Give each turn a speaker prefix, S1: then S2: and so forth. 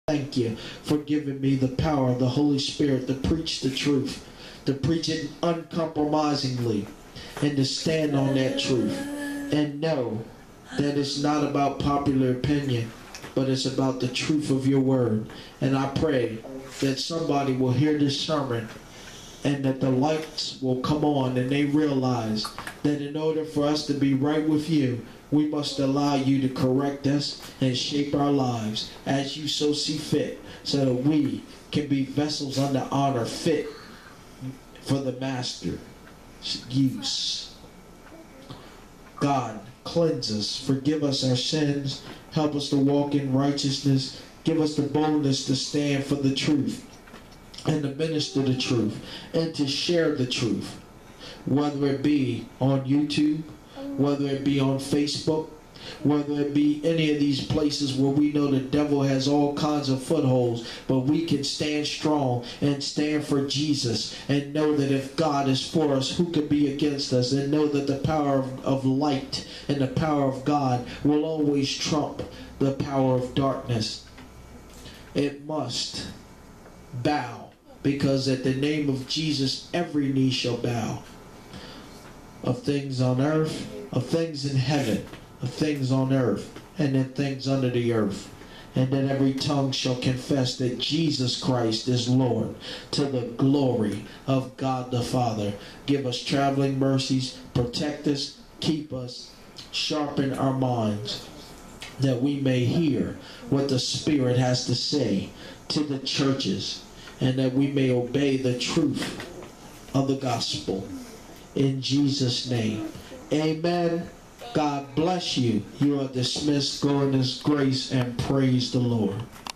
S1: thank you for giving me the power of the Holy Spirit to preach the truth, to preach it uncompromisingly, and to stand on that truth and know that it's not about popular opinion, but it's about the truth of your word. And I pray that somebody will hear this sermon and that the lights will come on and they realize that in order for us to be right with you, we must allow you to correct us and shape our lives as you so see fit, so that we can be vessels unto honor, fit for the Master's use. God, cleanse us, forgive us our sins, help us to walk in righteousness, give us the boldness to stand for the truth and to minister the truth and to share the truth, whether it be on YouTube, whether it be on Facebook, whether it be any of these places where we know the devil has all kinds of footholds, but we can stand strong and stand for Jesus and know that if God is for us, who could be against us, and know that the power of light and the power of God will always trump the power of darkness. It must bow, because at the name of Jesus every knee shall bow, of things on earth, of things in heaven, of things on earth, and in things under the earth, and that every tongue shall confess that Jesus Christ is Lord, to the glory of God the Father. Give us traveling mercies, protect us, keep us, sharpen our minds, that we may hear what the Spirit has to say to the churches, and that we may obey the truth of the gospel. In Jesus' name, amen. God bless you. You are dismissed. Go in His grace and praise the Lord.